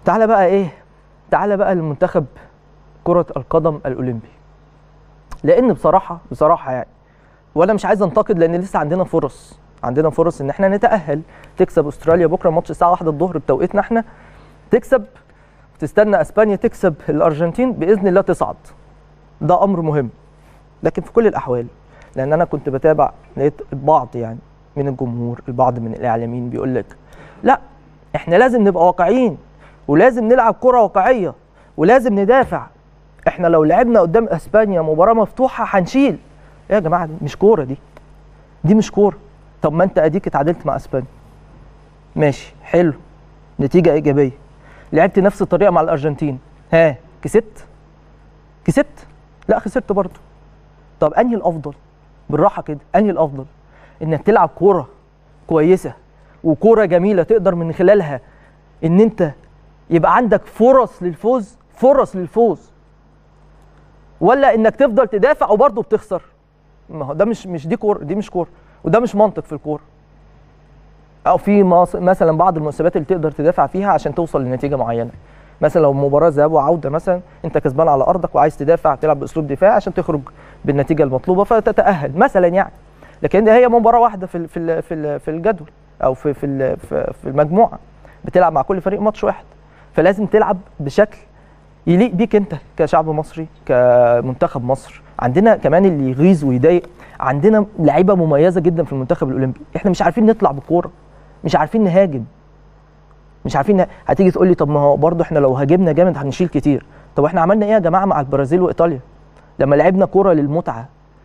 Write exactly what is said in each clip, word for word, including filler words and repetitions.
تعالى بقى ايه تعالى بقى لمنتخب كرة القدم الأولمبي، لأن بصراحة بصراحة يعني وأنا مش عايز أنتقد، لأن لسه عندنا فرص عندنا فرص إن إحنا نتأهل. تكسب أستراليا بكرة ماتش الساعة واحدة الظهر بتوقيتنا إحنا، تكسب تستنى أسبانيا تكسب الأرجنتين بإذن الله تصعد، ده أمر مهم. لكن في كل الأحوال، لأن أنا كنت بتابع لقيت البعض يعني من الجمهور، البعض من الإعلاميين بيقول لك لا إحنا لازم نبقى واقعيين ولازم نلعب كرة واقعية ولازم ندافع. احنا لو لعبنا قدام اسبانيا مباراة مفتوحة هنشيل. ايه يا جماعة، دي مش كورة، دي دي مش كورة. طب ما انت اديك اتعادلت مع اسبانيا، ماشي حلو، نتيجة ايجابية. لعبت نفس الطريقة مع الارجنتين، ها كسبت كسبت لا خسرت برضه. طب انهي الافضل؟ بالراحة كده، انهي الافضل؟ انك تلعب كورة كويسة وكورة جميلة تقدر من خلالها ان انت يبقى عندك فرص للفوز فرص للفوز ولا انك تفضل تدافع وبرضه بتخسر؟ ما هو ده مش مش دي كوره، دي مش كوره، وده مش منطق في الكوره. او في مثلا بعض المناسبات اللي تقدر تدافع فيها عشان توصل لنتيجه معينه، مثلا لو مباراه ذهاب وعوده مثلا انت كسبان على ارضك وعايز تدافع تلعب باسلوب دفاعي عشان تخرج بالنتيجه المطلوبه فتتاهل مثلا يعني. لكن هي مباراه واحده في في في في الجدول او في في في المجموعه، بتلعب مع كل فريق ماتش واحد، فلازم تلعب بشكل يليق بيك انت كشعب مصري كمنتخب مصر. عندنا كمان اللي يغيظ ويضايق، عندنا لعيبه مميزه جدا في المنتخب الاولمبي، احنا مش عارفين نطلع بالكوره، مش عارفين نهاجم، مش عارفين. هتيجي تقول لي طب ما هو برضه احنا لو هاجمنا جامد هنشيل كتير. طب احنا عملنا ايه يا جماعه مع البرازيل وايطاليا لما لعبنا كوره للمتعه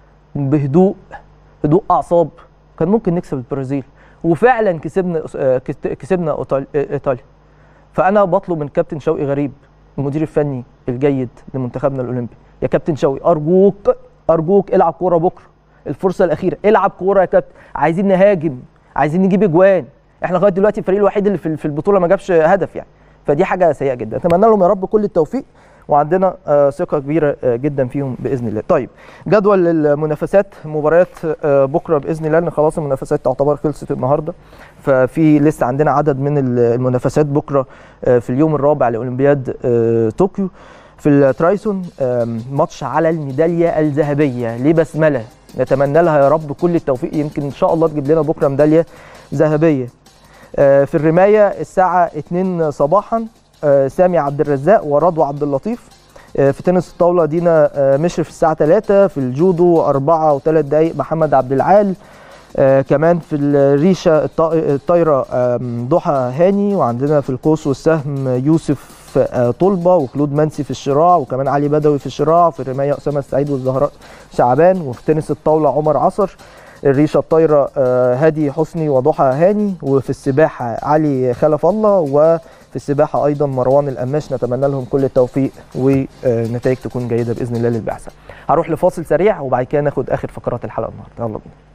بهدوء هدوء اعصاب؟ كان ممكن نكسب البرازيل وفعلا كسبنا كسبنا ايطاليا. فانا بطلب من كابتن شوقي غريب المدير الفني الجيد لمنتخبنا الاولمبي، يا كابتن شوقي ارجوك ارجوك العب كوره بكره، الفرصه الاخيره، العب كوره يا كابتن، عايزين نهاجم، عايزين نجيب اجوان. احنا لغايه دلوقتي الفريق الوحيد اللي في البطوله ما جابش هدف يعني، فدي حاجه سيئه جدا. اتمنى لهم يا رب كل التوفيق وعندنا ثقه كبيره جدا فيهم باذن الله. طيب جدول المنافسات، مباريات بكره باذن الله، لان خلاص المنافسات تعتبر خلصت النهارده، ففي لسه عندنا عدد من المنافسات بكره في اليوم الرابع لاولمبياد طوكيو. في الترايسون ماتش على الميداليه الذهبيه لبسمله، نتمنى لها يا رب كل التوفيق، يمكن ان شاء الله تجيب لنا بكره ميداليه ذهبيه. في الرمايه الساعه اتنين صباحا سامي عبد الرزاق ورضوى عبد اللطيف. في تنس الطاوله دينا مشرف الساعه تلاتة. في الجودو أربعة وثلاث دقائق محمد عبد العال. كمان في الريشه الطايره ضحى هاني. وعندنا في القوس والسهم يوسف طلبه وكلود منسي في الشراع، وكمان علي بدوي في الشراع. في الرمايه اسامه السعيد والزهراء شعبان. وفي تنس الطاوله عمر عصر. الريشه الطايره هادي حسني وضحى هاني. وفي السباحه علي خلف الله. وفي السباحه ايضا مروان القماش. نتمنى لهم كل التوفيق ونتائج تكون جيده باذن الله للبعثه. هروح لفاصل سريع وبعد كده ناخد اخر فقرات الحلقه النهارده. يلا بينا.